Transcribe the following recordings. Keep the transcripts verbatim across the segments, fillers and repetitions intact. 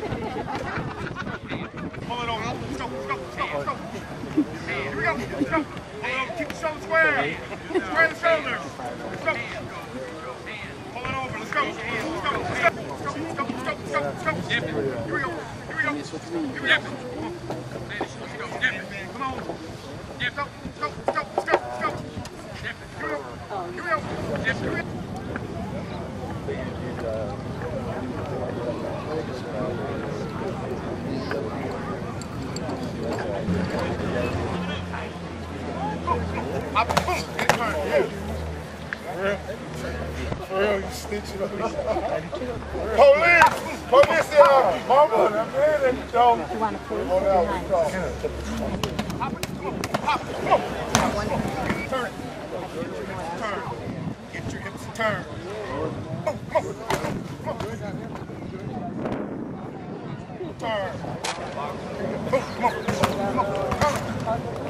Pull it over. Let's go, let's go, let's go, let's go. Here we go. Let's go. Pull it over. Keep the shoulders square. Square the shoulders. Let's go. Pull it over. Let's go. Let's go. Let's go. Let's go. Let's go. Let's go. Let's go. Let's go. Here we go. Here we go. Here we go. Let's go. Come on. Let's go. Let's go. Let's go. Let's go. Let's go. Here we go. Here we go. Here we go. Up, boom, and turn, yeah. For real? For real, you snitching on me. Police! Police here! Mama, that man ain't dog. You want to pull? Oh, no, we call. Hop it, come on, hop it, come on. Turn. Turn. Get your hips and turn. Come on, come on. Come on. Turn. Come on, come on. Come on.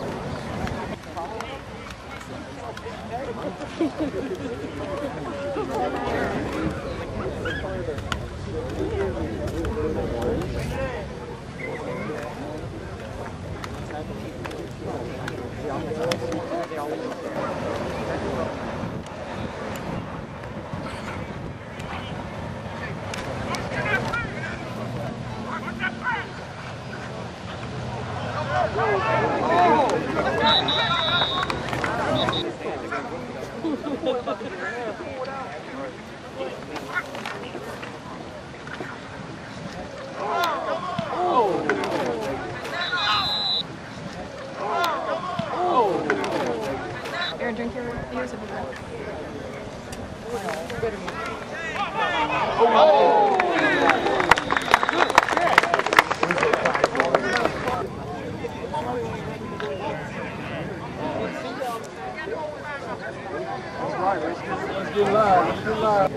Aaron, drink your beers if you want. Oh! Let's get live. Let's get live.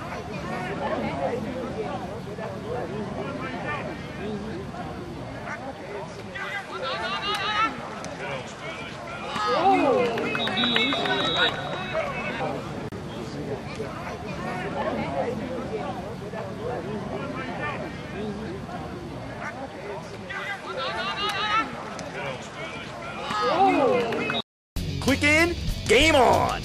Click in, game on!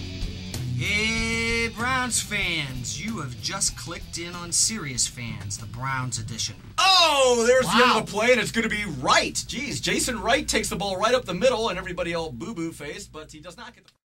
Hey, Browns fans, you have just clicked in on Sirius Fans, the Browns edition. Oh, there's Wow. the end of the play, and it's going to be Wright. Jeez, Jason Wright takes the ball right up the middle, and everybody all boo-boo faced, but he does not get the...